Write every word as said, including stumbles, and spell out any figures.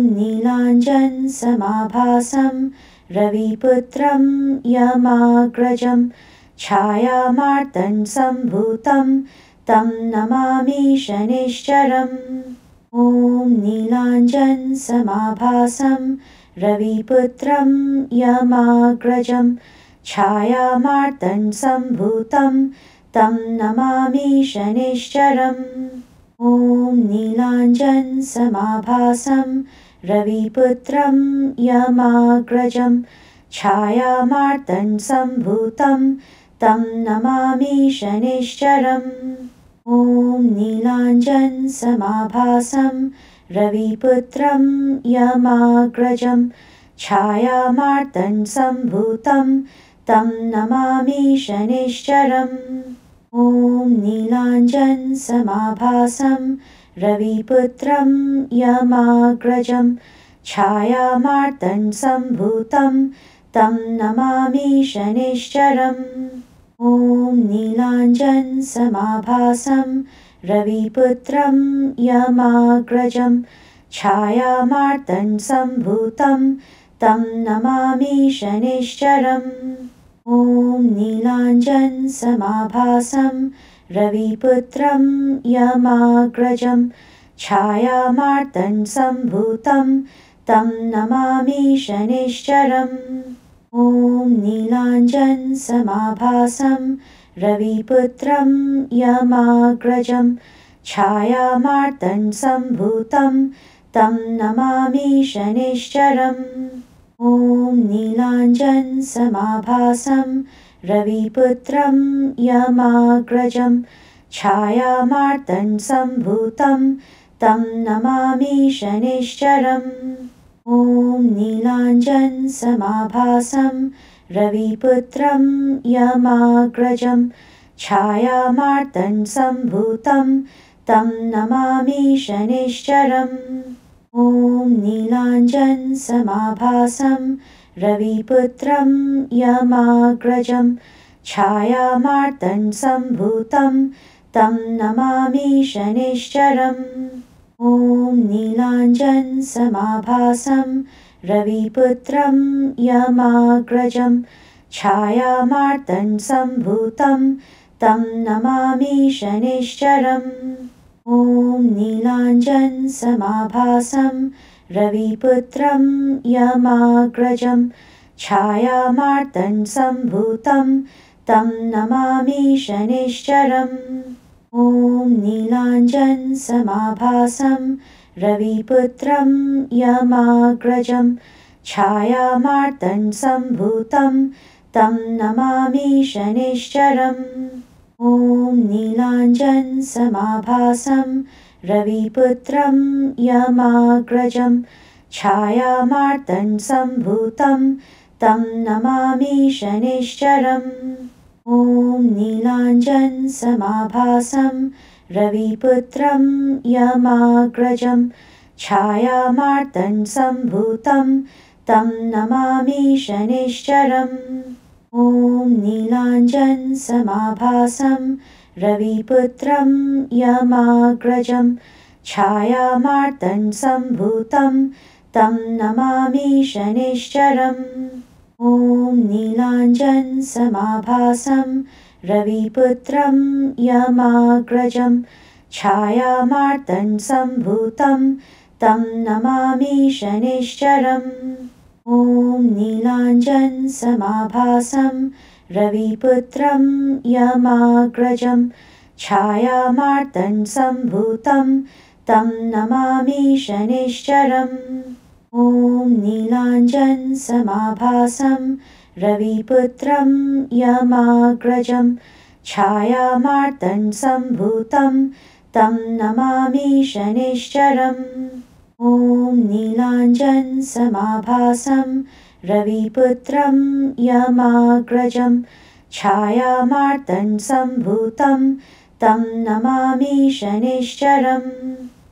नीलाञ्जनसमाभासं रविपुत्रं यमाग्रजं छायामार्तं सम्भूतं तं नमामि शनैश्चरम्। ॐ नीलाञ्जनसमाभासं रविपुत्रं यमाग्रजं छायामार्तं सम्भूतं तं नमामि शनैश्चरम्। ॐ नीलाञ्जनसमाभासं रविपुत्रं यमाग्रजं छायामार्तं सम्भूतं तं नमामि शनैश्चरम्। ॐ नीलाञ्जनसमाभासं रविपुत्रं यमाग्रजं छायामार्तं सम्भूतं तं नमामि शनैश्चरम्। ॐ नीलाञ्जनसमाभासं रविपुत्रं यमाग्रजं छायामार्तं सम्भूतं तं नमामि शनैश्चरम्। ॐ नीलाञ्जनसमाभासं रविपुत्रं यमाग्रजं छायामार्तं सम्भूतं तं नमामि शनैश्चरम्। ॐ नीलाञ्जनसमाभासं रविपुत्रं यमाग्रजं छायामार्तं सम्भूतं तं नमामि शनैश्चरम्। ॐ नीलाञ्जनसमाभासं रविपुत्रं यमाग्रजं छायामार्तं सम्भूतं तं नमामि शनैश्चरम्। ॐ नीलाञ्जनसमाभासं रविपुत्रं यमाग्रजं छायामार्तं सम्भूतं तं नमामि शनैश्चरम्। ॐ नीलाञ्जनसमाभासं रविपुत्रं यमाग्रजं छायामार्तं सम्भूतं तं नमामि शनैश्चरम्। ॐ नीलाञ्जनसमाभासं रविपुत्रं यमाग्रजं छायामार्तं सम्भूतं तं नमामि शनैश्चरम्। ॐ नीलाञ्जनसमाभासं रविपुत्रं यमाग्रजं छायामार्तं सम्भूतं तं नमामि शनैश्चरम्। ॐ नीलाञ्जनसमाभासं रविपुत्रं यमाग्रजं छायामार्तं सम्भूतं तं नमामि शनैश्चरम्। ॐ नीलाञ्जनसमाभासं रविपुत्रं यमाग्रजं छायामार्तं सम्भूतं तं नमामि शनैश्चरम्। ॐ नीलाञ्जनसमाभासं रविपुत्रं यमाग्रजं छायामार्तं सम्भूतं तं नमामि शनैश्चरम्। ॐ नीलाञ्जनसमाभासं रविपुत्रं यमाग्रजं छायामार्तं सम्भूतं तं नमामि शनैश्चरम्। ॐ नीलाञ्जनसमाभासं रविपुत्रं यमाग्रजं छायामार्तं सम्भूतं तं नमामि शनैश्चरम्। ॐ नीलाञ्जनसमाभासं रविपुत्रं यमाग्रजं छायामार्तं सम्भूतं तं नमामि शनैश्चरम्। ॐ नीलाञ्जनसमाभासं रविपुत्रं यमाग्रजं छायामार्तं सम्भूतं तं नमामि शनैश्चरम्। ॐ नीलाञ्जनसमाभासं रविपुत्रं यमाग्रजं छायामार्तं सम्भूतं तं नमामि शनैश्चरम्। ॐ नीलाञ्जनसमाभासं रविपुत्रं यमाग्रजं छायामार्तं सम्भूतं तं नमामि शनैश्चरम्।